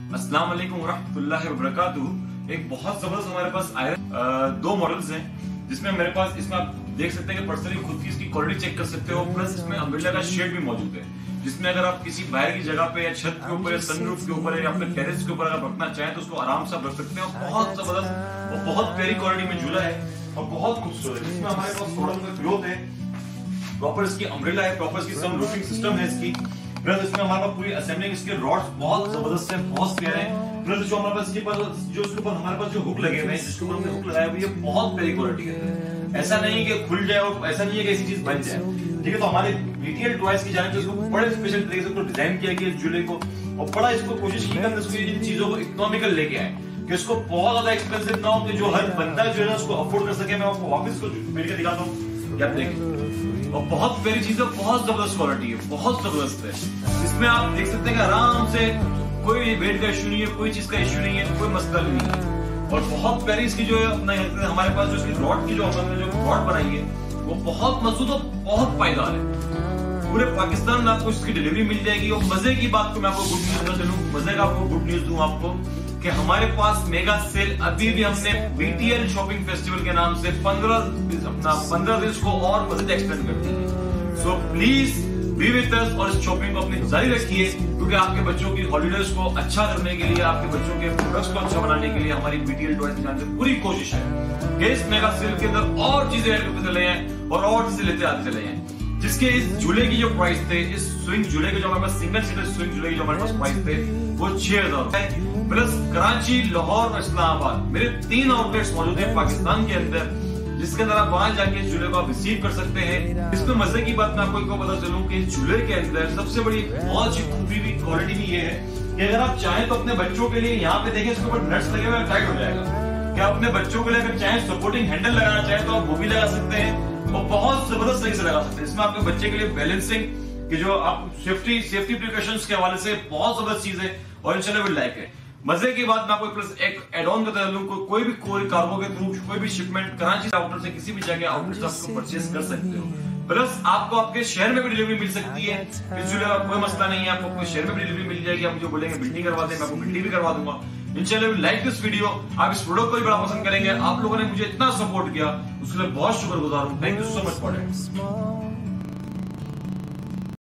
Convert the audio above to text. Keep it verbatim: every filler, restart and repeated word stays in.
अस्सलाम वालेकुम रहमतुल्लाहि व बरकातुहू। एक बहुत जबरदस्त हमारे पास आयरन दो मॉडल्स हैं, जिसमें मेरे पास इसमें आप देख सकते हैं कि पर्सनली खुद की इसकी क्वालिटी चेक कर सकते हो। प्लस इसमें अम्ब्रेला का शेड भी मौजूद है, जिसमें अगर आप किसी बाहर की जगह पे या छत के ऊपर या सनरूफ के ऊपर या अपने टेरेस के ऊपर अगर रखना चाहें तो उसको आराम से आप रख सकते हैं। बहुत जबरदस्त और बहुत प्यारी क्वालिटी में झूला है और बहुत खूबसूरत है। इसमें हमारे पास थोड़ा सा ग्रोथ है, प्रॉपर इसकी अम्ब्रेला है, प्रॉपर इसकी सन रूफिंग सिस्टम है इसकी। प्लस इसमें हमारे पास पूरी असेंबलिंग इसके रॉड्स बहुत जबरदस्त है, बहुत प्यारे हैं। प्लस जो हमारे पास इसके पास जो इसके ऊपर हमारे पास जो हुक लगे हुए हैं, जिसके ऊपर हमने हुक लगाया हुआ है, ये बहुत प्यारी क्वालिटी है। ऐसा नहीं कि खुल जाए और ऐसा नहीं है कि ऐसी चीज बन जाए। ठीक है, तो हमारे बीटीएल टॉयज की जाने से इसको बड़े स्पेशल तरीके से डिजाइन किया गया इस झूले को, और बड़ा इसको कोशिश की हमने इसको इन चीजों को इकोनॉमिकल लेके आए कि इसको बहुत ज्यादा एक्सपेंसिव ना हो कि जो हर बंदा जो है ना उसको अफोर्ड कर सके। मैं आपको वापस को मिल के दिखाता हूँ, आप देखें, और बहुत प्यारी चीज है, बहुत जबरदस्त क्वालिटी है, बहुत जबरदस्त है। इसमें आप देख सकते हैं कि आराम से कोई वेट का इश्यू नहीं है, कोई चीज का इश्यू नहीं है, कोई मसला नहीं है। और बहुत प्यारी इसकी जो है अपना हमारे पास जो इसकी रॉड की जो हमने जो रॉड बनाई है वो बहुत मजबूत और बहुत पायदार है। पूरे पाकिस्तान में आपको इसकी डिलीवरी मिल जाएगी। और मजे की बात को मैं आपको गुड न्यूज बता चलूं, मजे का आपको गुड न्यूज दूं आपको कि हमारे पास मेगा सेल अभी भी हमने बीटीएल शॉपिंग फेस्टिवल के नाम से पंद्रह अपना पंद्रह दिन को और मजीद एक्सटेंड कर दी है। So please be with us और इस शॉपिंग को अपनी जारी रखिए, क्योंकि आपके बच्चों की हॉलीडेज को अच्छा करने के लिए, आपके बच्चों के प्रोडक्ट्स को अच्छा बनाने के लिए हमारी बीटीएल टॉयज की जान से पूरी कोशिश है कि इस मेगा सेल के अंदर और चीजें ऐड करते चले हैं और और चीजें लेते आते चले हैं। जिसके इस झूले की जो प्राइस थे, इस स्विंग झूले के जो हमारे पास सिंगल सीटर स्विंग झूले की जो हमारे पास प्राइस थे वो छह हजार रुपए। प्लस कराची, लाहौर और इस्लामाबाद मेरे तीन आउटलेट्स मौजूद हैं पाकिस्तान के अंदर, जिसके अंदर आप वहां जाके इस झूले को आप रिसीव कर सकते हैं। इसमें मजे की बात मैं आपको एक बता चलूं कि इस झूले के अंदर सबसे बड़ी बहुत अच्छी खूबी भी क्वालिटी भी ये है कि अगर आप चाहें तो अपने बच्चों के लिए यहाँ पे देखिए इसके ऊपर नट्स लगे हुए टाइट हो जाएगा। क्या अपने बच्चों के लिए अगर चाहें सपोर्टिंग हैंडल लगाना चाहें तो आप वो भी लगा सकते हैं और बहुत जबरदस्त तरीके से लगा सकते हैं। इसमें आपके बच्चे के लिए बैलेंसिंग की जो आप सेफ्टी सेफ्टी प्रिकॉशंस के हवाले से बहुत जबरदस्त चीज है और इंशाल्लाह विल लाइक है। मजे की बात मैं आपको प्लस एक एड ऑन बता दूं, को, कोई भी कोई कार्गो के थ्रू कोई भी शिपमेंट कराची आउटलेट से किसी भी जगह आउटलेट से आपको परचेस कर सकते हो। प्लस आपको आपके शहर में भी डिलीवरी मिल सकती है। इस झूले का कोई मसला नहीं है, आपको कोई शहर में भी डिलीवरी मिल जाएगी। आप जो बोलेंगे बिल्डिंग करवा दें, मैं आपको बिल्डिंग भी करवा दूंगा इंशाल्लाह। लाइक दिस वीडियो, आप इस प्रोडक्ट को भी बड़ा पसंद करेंगे। आप लोगों ने मुझे इतना सपोर्ट किया उसके लिए बहुत शुक्रगुजार हूं। Thank you so much for it.